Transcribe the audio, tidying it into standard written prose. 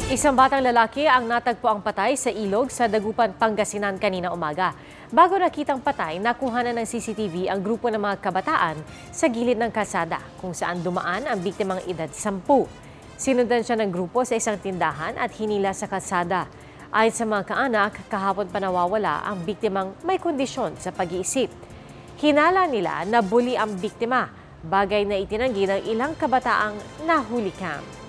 Isang batang lalaki ang natagpo ang patay sa ilog sa Dagupan, Pangasinan kanina umaga. Bago nakitang patay, nakuha na ng CCTV ang grupo ng mga kabataan sa gilid ng kalsada kung saan dumaan ang biktimang edad 10. Sinundan siya ng grupo sa isang tindahan at hinila sa kalsada. Ayon sa mga kaanak, kahapon pa nawawala ang biktimang may kondisyon sa pag-iisip. Hinala nila na bully ang biktima, bagay na itinanggi ng ilang kabataang nahuli camp.